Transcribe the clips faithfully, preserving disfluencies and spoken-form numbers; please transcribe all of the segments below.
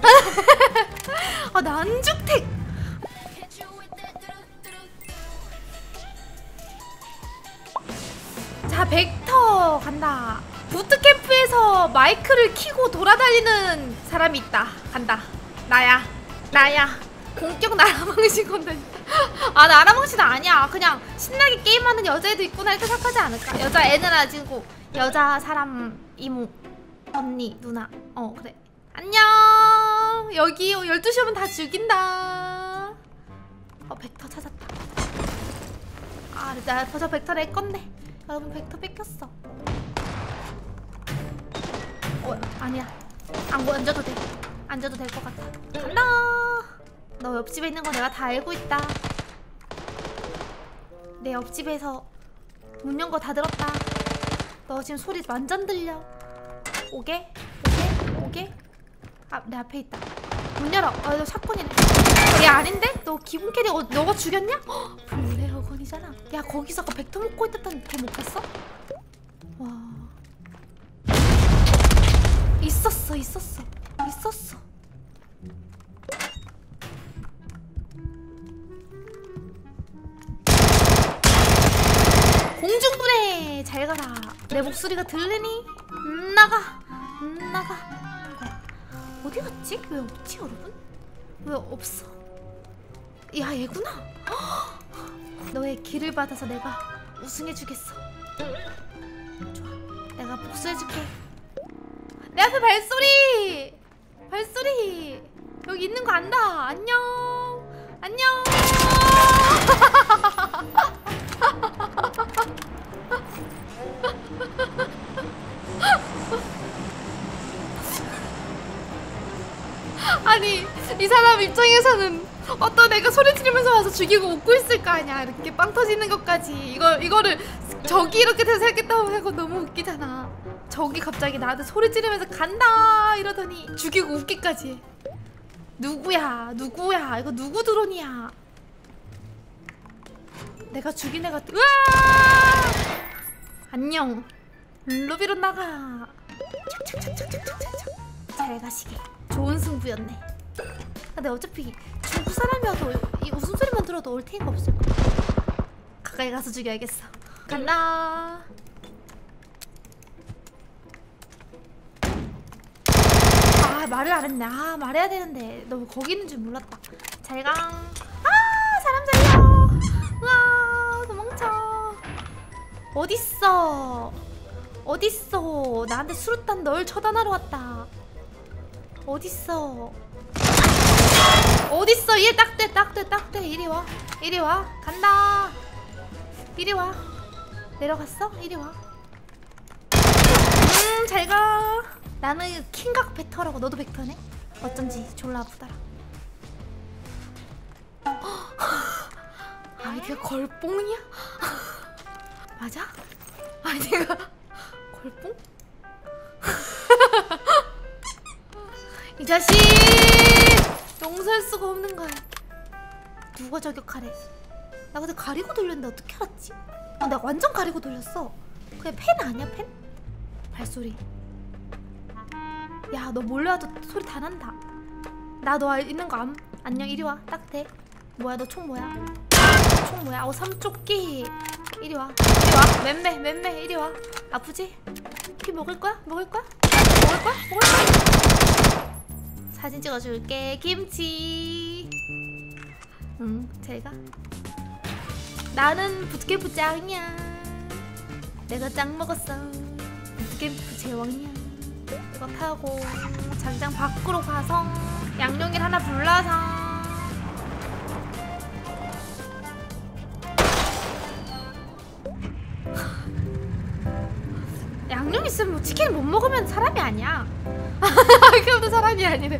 아 난죽택. 자 벡터 간다. 부트캠프에서 마이크를 키고 돌아다니는 사람이 있다. 간다. 나야 나야. 본격 나라망신 건데. 아 나라망신은 아니야. 그냥 신나게 게임하는 여자애도 있구나 이렇게 생각하지 않을까? 여자애는 아니고 여자 사람 이모 언니 누나. 어 그래. 안녕. 여기 열두 시 오면 다 죽인다. 어 벡터 찾았다. 아 나 벌써 벡터 낼 건데. 여러분 벡터 뺏겼어. 어 아니야. 안 앉아도 돼. 앉아도 될 것 같아. 간다. 너 옆집에 있는 거 내가 다 알고 있다. 내 옆집에서 문 연 거 다 들었다. 너 지금 소리 완전 들려. 오게? 오게? 오게? 아, 내 앞에 있다. 문 열어. 아, 너 샷건이네. 얘 아닌데? 너 기본 캐리 어, 너가 죽였냐? 헉, 블레어건이잖아. 야, 거기서 아까 벡터 먹고 있었던 걔 못 봤어? 와. 있었어, 있었어. 있었어. 공중분해 잘 가라. 내 목소리가 들리니? 음, 나가. 음, 나가. 어디 갔지? 왜 없지 여러분? 왜 없어? 야 얘구나. 너의 길을 받아서 내가 우승해주겠어. 좋아. 내가 복수해줄게. 내 앞에 발소리. 발소리. 여기 있는 거 안다. 안녕. 안녕. 아니 이 사람 입장에서는 어떤 애가 소리 지르면서 와서 죽이고 웃고 있을 거 아니야. 이렇게 빵 터지는 것까지. 이거, 이거를 저기 이렇게 돼서 했겠다고 하고 너무 웃기잖아. 저기 갑자기 나한테 소리 지르면서 간다 이러더니 죽이고 웃기까지. 누구야 누구야. 이거 누구 드론이야. 내가 죽인 애가. 으아! 안녕. 루비로 나가. 착착착착착착착. 잘 가시게. 좋은 승부였네. 근데 어차피 중국 사람이어도 이 웃음소리만 들어도 올테이가 없을 거야. 가까이 가서 죽여야겠어. 간다. 아 말을 안 했네. 아 말해야 되는데 너 거기 있는 줄 몰랐다. 잘가. 아 사람 살려. 우와 도망쳐. 어딨어 어딨어. 나한테 수류탄 널 처단하러 왔다. 어딨어 어딨어. 얘 딱대 딱대 딱대. 이리 와 이리 와. 간다. 이리 와. 내려갔어? 이리 와. 음 잘가. 나는 킹각 벡터라고. 너도 벡터네? 어쩐지 졸라 아프더라. 아이디가 걸뽕이야? 맞아? 아이디가 걸뽕? 이 자식! 용서할 수가 없는 거야. 누가 저격하래? 나 근데 가리고 돌렸는데 어떻게 알았지? 아, 나 완전 가리고 돌렸어. 그냥 펜 아니야 펜? 발소리. 야 너 몰래 와도 소리 다 난다. 나 너 있는 거 암. 안녕 이리 와. 딱 돼. 뭐야 너 총 뭐야? 총 뭐야? 어 삼조끼. 이리 와. 이리 와. 맴매 맴매 이리 와. 아프지? 피 먹을 거야? 먹을 거야? 먹을 거야? 먹을 거야? 사진 찍어줄게. 김치. 응 잘가. 나는 부트캠프 짱이야. 내가 짱 먹었어. 부트캠프 제왕이야. 이거 타고 장장 밖으로 가서 양용일 하나 불러서 양념 있으면 뭐 치킨 못 먹으면 사람이 아니야. 그래도 사람이 아니래.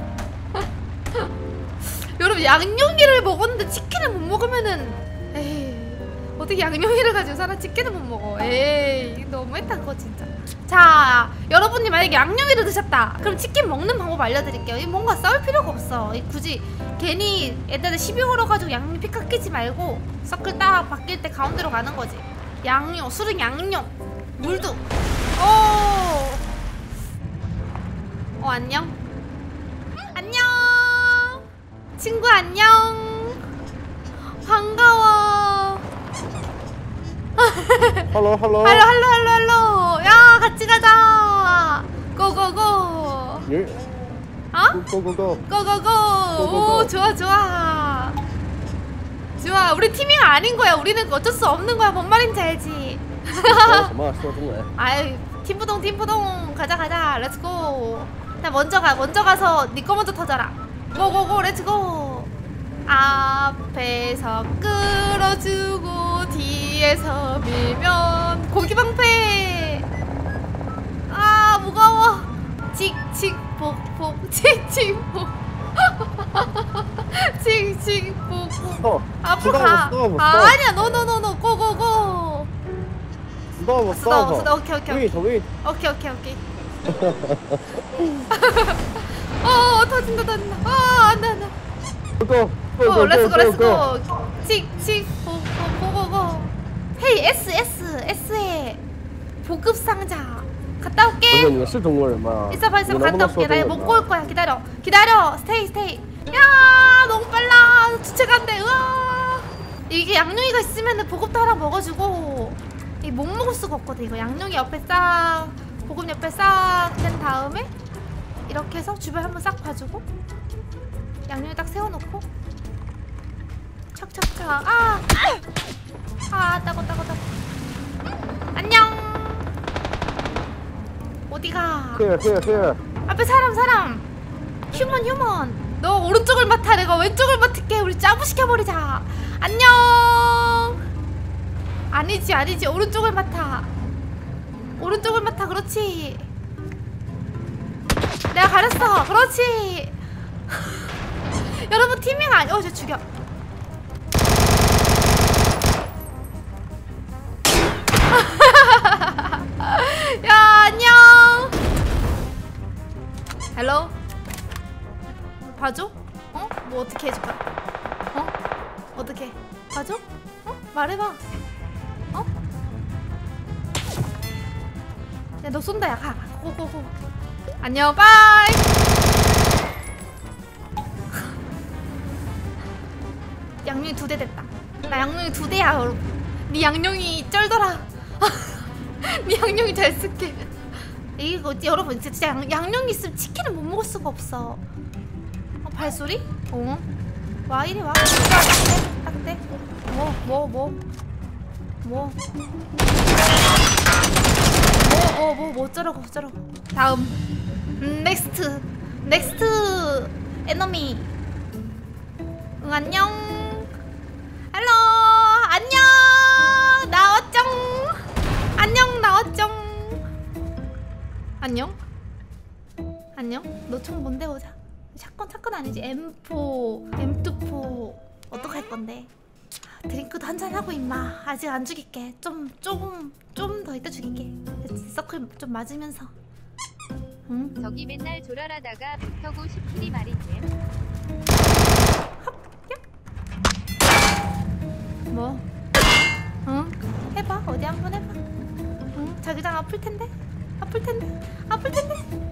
여러분 양념이를 먹었는데 치킨을 못 먹으면은 에이 어떻게 양념이를 가지고 사람 치킨을 못 먹어. 에이 너무했다 그거 진짜. 자 여러분이 만약에 양념이를 드셨다 그럼 치킨 먹는 방법 알려드릴게요. 이 뭔가 싸울 필요가 없어. 이 굳이 괜히 애들한테 시비 걸어가지고 양념 피 깎이지 말고 서클 딱 바뀔 때 가운데로 가는 거지. 양념 술은 양념 물도. 어, 어 안녕. 친구 안녕. 반가워. 할로 할로. 할로 할로 할로 할로. 야 같이 가자. 고고고. 예. 어? 고고고. 고고고. 고고고. 오 좋아 좋아. 좋아. 우리 팀이 아닌 거야. 우리는 어쩔 수 없는 거야. 뭔 말인지 알지? 什么说中文 아이 팀부동 팀부동 가자 가자. 렛츠고. 나 먼저 가. 먼저 가서 니 거 먼저 터져라. 고고고 렛츠고. 앞에서 끌어주고 뒤에서 밀면 고기방패. 아 무거워. 칙칙폭폭 칙칙폭. 칙칙폭폭. 어, 앞으로 스톱, 가. 스톱, 아 스톱. 아니야 노노노노 고고고. 스톱 스톱, 스톱 스톱. 오케이, 오케이, 웨이트 웨이트 오케이 오케이 오케이. 어 터진다 터진다. 아 안돼 안돼. 고고 어 렛츠고 렛츠고. 칙칙폭폭 고고고. 헤이 S S S에 보급 상자 갔다 不是 올게. 你是中国人吗 있어봐 你 있어봐 能不 갔다 能说 올게. 中 나 文 먹고 올 呢 거야. 기다려 기다려. 스테이 스테이. 야 너무 빨라. 주체가 안 돼. 으아. 이게 양룡이가 있으면은 보급도 하나 먹어주고 이 못 먹을 수가 없거든. 이거 양룡이 옆에 싹 보급 옆에 싹 된 다음에 이렇게 해서 주변 한번 싹 봐주고 양념이 딱 세워놓고 척척척. 아! 아 따고 따고 따고. 안녕. 어디가? here here here 앞에 사람 사람. 휴먼 휴먼. 너 오른쪽을 맡아. 내가 왼쪽을 맡을게. 우리 짜부 시켜버리자. 안녕. 아니지 아니지. 오른쪽을 맡아. 오른쪽을 맡아. 그렇지. 내가 가렸어. 그렇지. 여러분 팀밍 아니. 어, 저 죽여. 야 안녕. 헬로. 봐줘? 어? 뭐 어떻게 해줄까? 어? 어떻게? 봐줘? 어? 말해봐. 어? 야 너 쏜다. 야 가. 고고고. 안녕 빠이. 양룡이 두 대 됐다. 나 양룡이 두 대야 여러분. 네 양룡이 쩔더라. 네 양룡이 잘 쓸게. 이거 여러분 진짜 양, 양룡이 있으면 치킨을 못 먹을 수가 없어. 어, 발소리? 어? 와 이리 와. 딱대 딱대. 뭐 뭐 뭐 뭐. 뭐 뭐 뭐 어쩌라고 어쩌라고. 다음. 음, 넥스트 넥스트 에너미. 응 안녕. 헬로 안녕. 나왔쩡. 안녕 나왔쩡. 안녕. 안녕. 너 총 뭔데 보자. 샷건 샷건 아니지. 엠포 엠투포 어떡할 건데. 드링크도 한잔 하고 임마. 아직 안 죽일게. 좀 조금 좀 더 이따 죽일게. 서클 좀 맞으면서. 응? 저기 맨날 조랄하다가 붙어고 싶으리 말이지. 뭐? 응? 해봐. 어디 한번 해봐. 응? 자기장 아플 텐데. 아플 텐데. 아플 텐데.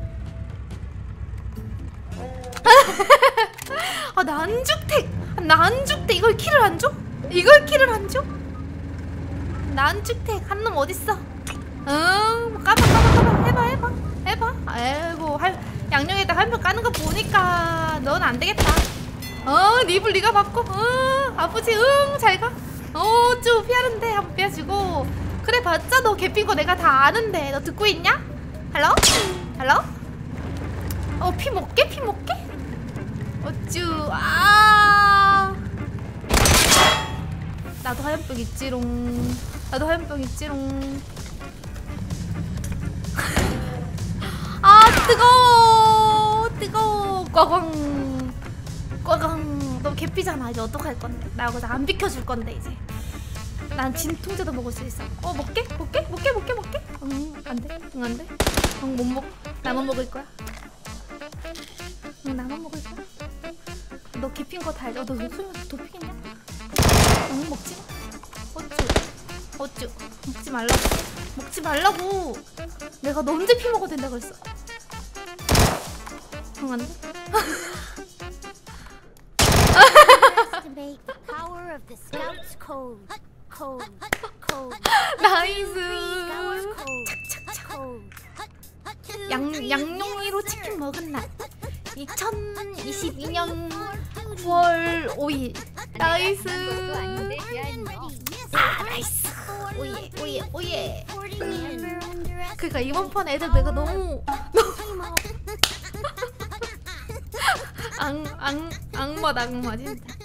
아, 나 안죽택. 나 안죽택. 이걸 키를 안 줘? 이걸 키를 안 줘? 나 안죽택. 한 놈 어딨어? 응, 까봐, 까봐, 까봐. 해봐, 해봐. 해봐. 아이고, 할, 양념에다 한 명 까는 거 보니까 넌 안 되겠다. 어, 니블 니가 받고. 응, 아프지? 응, 잘 가. 어, 쭉 피하는데. 한번 피하시고. 그래, 봤자 너 개핀 거 내가 다 아는데. 너 듣고 있냐? 할로? 할로? 어, 피 먹게? 피 먹게? 어쭈. 아. 나도 화염병 있지롱. 나도 화염병 있지롱. 아 뜨거워. 뜨거워. 꽝꽝. 꽝꽝. 너 개피잖아. 이제 어떡할 건데. 나 여기서 안 비켜줄 건데 이제. 난 진통제도 먹을 수 있어. 어 먹게? 먹게? 먹게? 먹게? 먹게? 응 안돼. 응 안돼. 응 못 먹. 나만 먹을 거야. 응 나만 먹을 거야. 너 개핀 거 다 알죠? 너 목소리가 도피겠냐? 응 먹지 마. 어쭈. 어쭈. 먹지 말라고. 먹지 말라고. 내가 너 언제 피 먹어도 된다고 했어. 응 안돼. Activate the power of the Scouts code. Code. Code. 나이스. Scouts code. Code. 양 양용이로 치킨 먹은 날 이천이십이 년 구월 오일. 나이스. 것도 아닌데 미안해요. 아 나이스. 오예 오예 오예. Reporting never underestimate. 그러니까 이번 판 애들 내가 너무 너무 악, 악, 악마 악마 진짜.